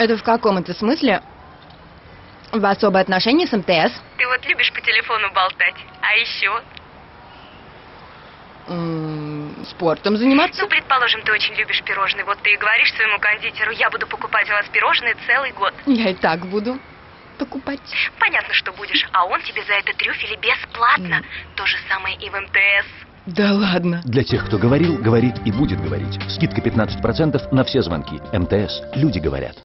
Это в каком это смысле? В особые отношения с МТС? Ты вот любишь по телефону болтать, а еще? Спортом заниматься? Ну, предположим, ты очень любишь пирожные. Вот ты и говоришь своему кондитеру: я буду покупать у вас пирожные целый год. Я и так буду покупать. Понятно, что будешь. А он тебе за это трюфели бесплатно. То же самое и в МТС. Да ладно. Для тех, кто говорил, говорит и будет говорить. Скидка 15% на все звонки. МТС. Люди говорят.